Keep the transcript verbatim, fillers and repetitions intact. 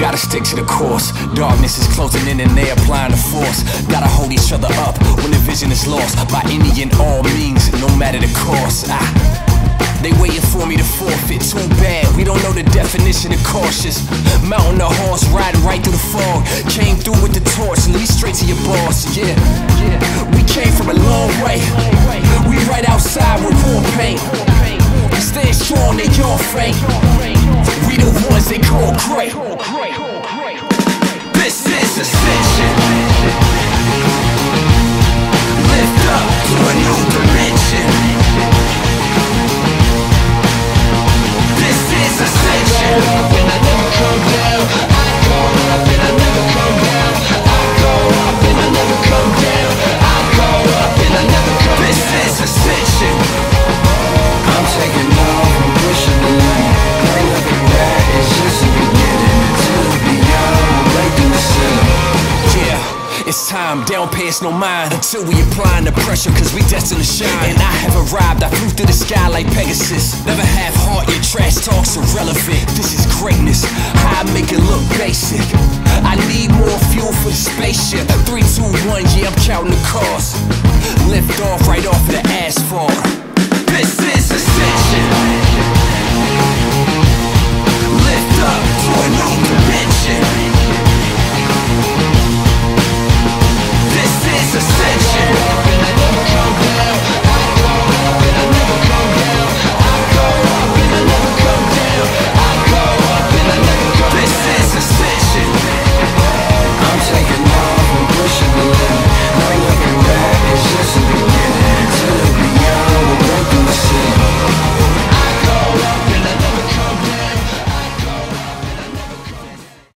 Gotta stick to the course. Darkness is closing in and they applying the force. Gotta hold each other up when the vision is lost, by any and all means, no matter the cost. Ah. They waiting for me to forfeit, too bad, we don't know the definition of cautious. Mounting the horse, riding right through the fog. Came through with the torch and lead straight to your boss, yeah, yeah. We came from a long way, we right outside with war paint. Staying strong, they all faint. We the ones they call great. This is ascension. Lift up to a new dimension. This is ascension. I go up and I never come down. I go up and I never come down. I go up and I never come down. I go up and I never come down. This is ascension. I'm taking off, I'm pushing the line. Ain't looking back, it's just the beginning. Until the beyond, we'll break through the ceiling. Yeah, it's time, they don't pay us no mind until we applying the pressure, cause we destined to shine. And I have arrived, I flew through the sky like Pegasus. Never have heart, your trash talk's irrelevant. This is greatness, how I make it look basic. I need more fuel for the spaceship. Three, two, one, yeah, I'm counting the cost. Lift off right off